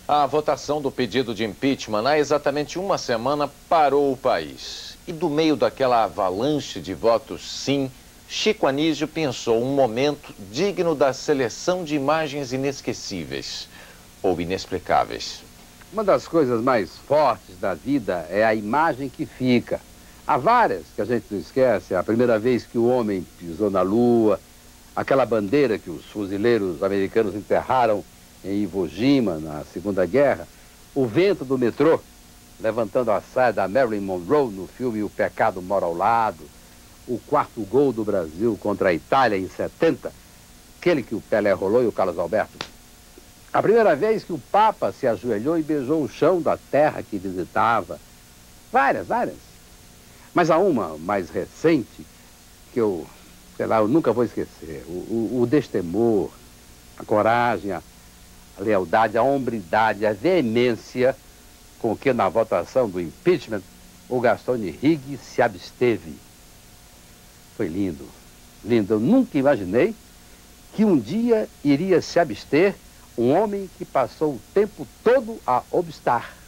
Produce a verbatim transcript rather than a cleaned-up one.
A votação do pedido de impeachment há exatamente uma semana parou o país. E do meio daquela avalanche de votos sim, Chico Anísio pensou um momento digno da seleção de imagens inesquecíveis ou inexplicáveis. Uma das coisas mais fortes da vida é a imagem que fica. Há várias que a gente não esquece. A primeira vez que o homem pisou na Lua, aquela bandeira que os fuzileiros americanos enterraram em Iwo Jima, na Segunda Guerra, o vento do metrô, levantando a saia da Marilyn Monroe no filme O Pecado Mora ao Lado, o quarto gol do Brasil contra a Itália em setenta, aquele que o Pelé rolou e o Carlos Alberto. A primeira vez que o Papa se ajoelhou e beijou o chão da terra que visitava. Várias, várias. Mas há uma mais recente que eu, sei lá, eu nunca vou esquecer. O, o, o destemor, a coragem, a a lealdade, a hombridade, a veemência com que na votação do impeachment o Gaston Henrique se absteve. Foi lindo, lindo. Eu nunca imaginei que um dia iria se abster um homem que passou o tempo todo a obstar.